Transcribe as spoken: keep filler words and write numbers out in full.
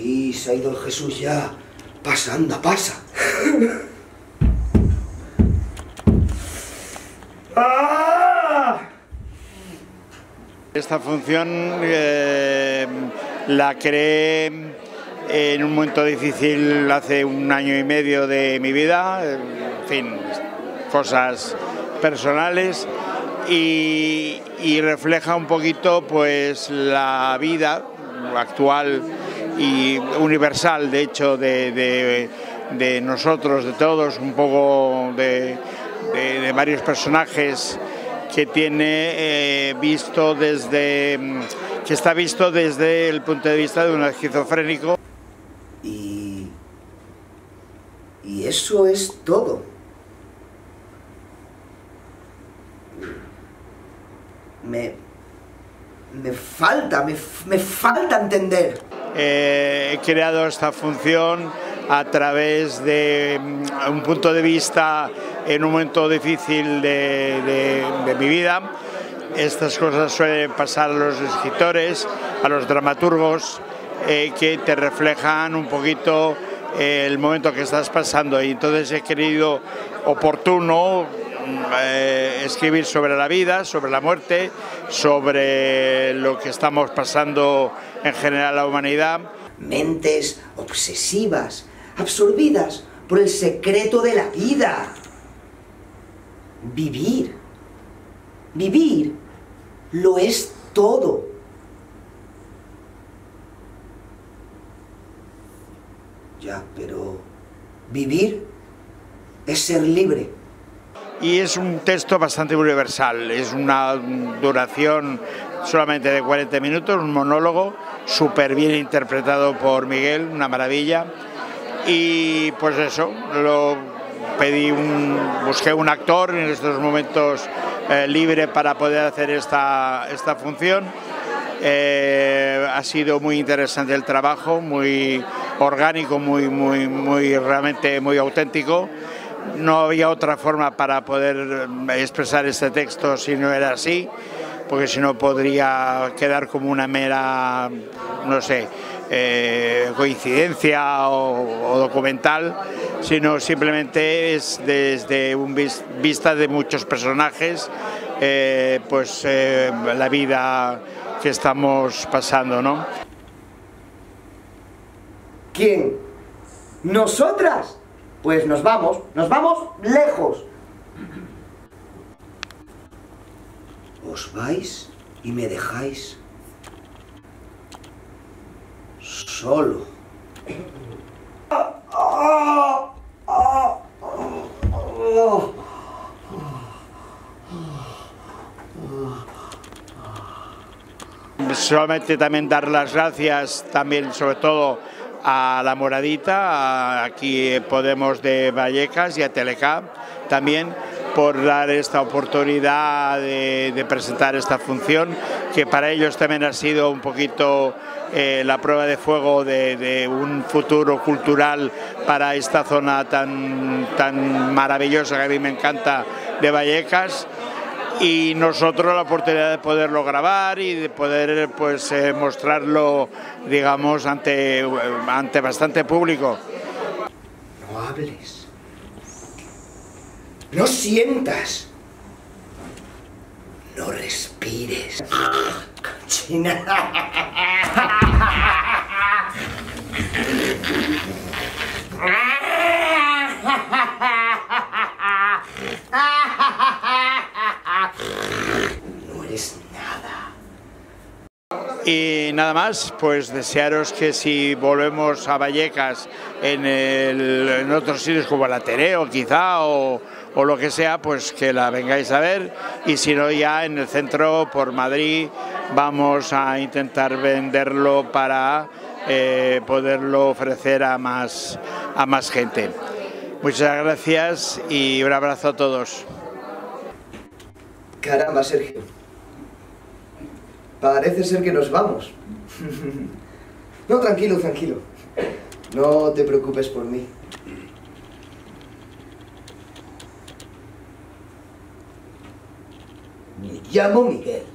Sí, se ha ido el Jesús ya. Pasa, anda, pasa. ¡Ah! Esta función eh, la creé en un momento difícil hace un año y medio de mi vida, en fin, cosas personales, y, y refleja un poquito pues la vida actual y universal, de hecho, de, de, de nosotros, de todos, un poco de, de, de varios personajes que tiene eh, visto desde, que está visto desde el punto de vista de un esquizofrénico. Y, y eso es todo. Me, me falta, me, me falta entender. Eh, he creado esta función a través de un punto de vista en un momento difícil de, de, de mi vida. Estas cosas suelen pasar a los escritores, a los dramaturgos, eh, que te reflejan un poquito eh, el momento que estás pasando, y entonces he querido oportuno eh, escribir sobre la vida, sobre la muerte, sobre lo que estamos pasando en general la humanidad. Mentes obsesivas, absorbidas por el secreto de la vida. Vivir. Vivir lo es todo. Ya, pero vivir es ser libre. Y es un texto bastante universal, es una duración solamente de cuarenta minutos, un monólogo súper bien interpretado por Miguel, una maravilla. Y pues eso, lo pedí un, busqué un actor en estos momentos eh, libre para poder hacer esta, esta función. Eh, ha sido muy interesante el trabajo, muy orgánico, muy, muy, muy, realmente muy auténtico. No había otra forma para poder expresar este texto si no era así, porque si no podría quedar como una mera, no sé, eh, coincidencia o, o documental, sino simplemente es desde un vis, vista de muchos personajes, eh, pues eh, la vida que estamos pasando, ¿no? ¿Quién? ¿Nosotras? Pues nos vamos, nos vamos lejos. Os vais y me dejáis solo. Solamente también dar las gracias también sobre todo a La Moradita, a aquí Podemos de Vallecas y a Telecap también por dar esta oportunidad de, de presentar esta función, que para ellos también ha sido un poquito eh, la prueba de fuego de, de un futuro cultural para esta zona tan, tan maravillosa que a mí me encanta de Vallecas. Y nosotros la oportunidad de poderlo grabar y de poder pues eh, mostrarlo, digamos, ante, ante bastante público. No hables. No sientas. No respires. Cochina. No eres nada. Y nada más, pues desearos que si volvemos a Vallecas en, el, en otros sitios como el Ateneo quizá o, o lo que sea, pues que la vengáis a ver, y si no ya en el centro por Madrid vamos a intentar venderlo para eh, poderlo ofrecer a más, a más gente. Muchas gracias y un abrazo a todos. Caramba, Sergio. Parece ser que nos vamos. No, tranquilo, tranquilo. No te preocupes por mí. Me llamo Miguel.